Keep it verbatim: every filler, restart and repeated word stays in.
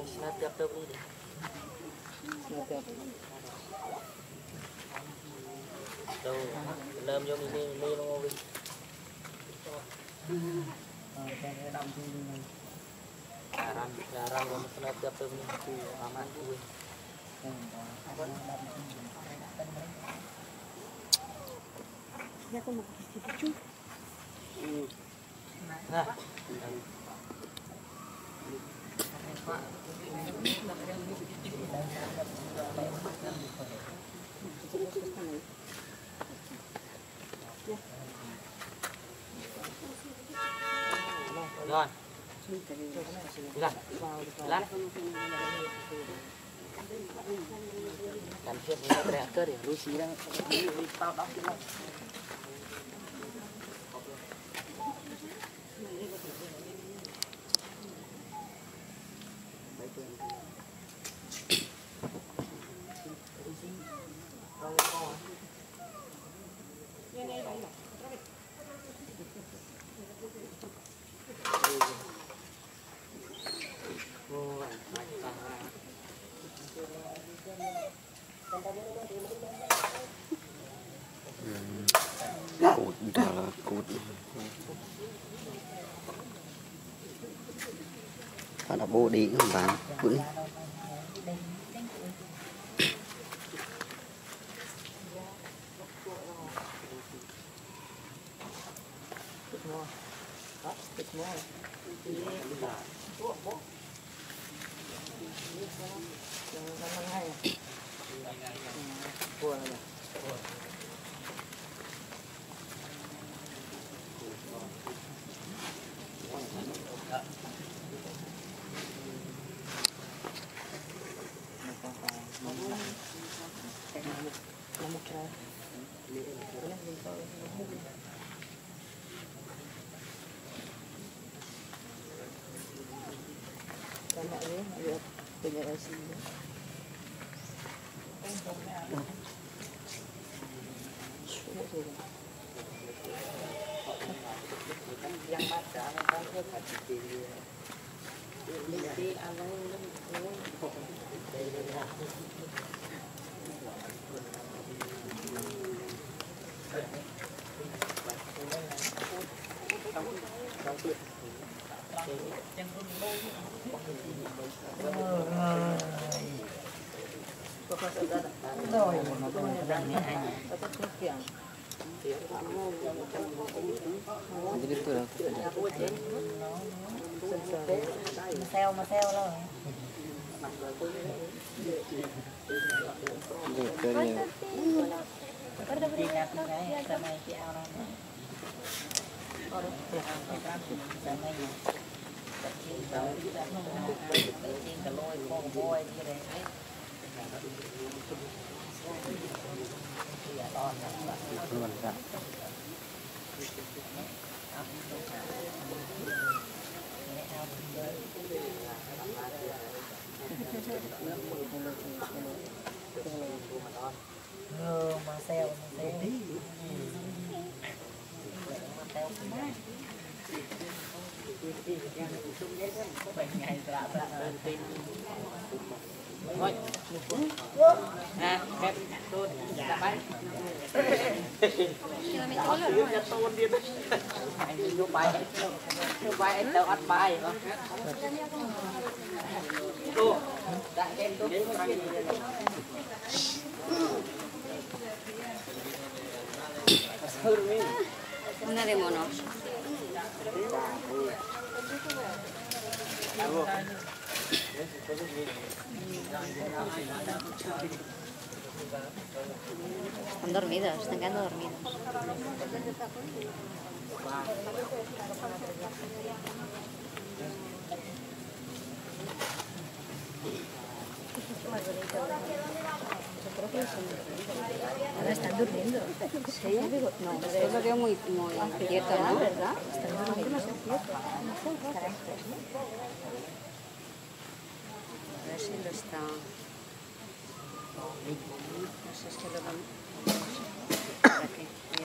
Snap tiap tiap ini. Snap tiap. Đâu, làm cho mình đi đi nó ngon đi. Jarang, jarang kalau snap tiap tiap ini tu aman tu. Ya como que se pichu. Nah. Rồi. Lan. Lan. Cần thiết nó đẹp cơ để Lucie đang tao đóng cái cột đó là cột đó là bố đi không bạn cũng Karena ini lihat generasi ini. Yang mata kan dia pasti dia. Jadi awal jadi betul lah Maseo, maseo lah. kerja Oh, maseo, maseo. Thôi. Nè, em tôn dạ bay. Dạ tôn đi. Anh vô bay. Vô bay anh đâu ăn bay không? Tô. Dạ em tô. Una de monos. Están dormidos, están quedando dormidos. Ahora están durmiendo. Sí, no, yo lo veo muy, muy quieto, ¿no? ¿Verdad? Están durmiendo, no se quieto. A ver si lo está. No sé si lo van.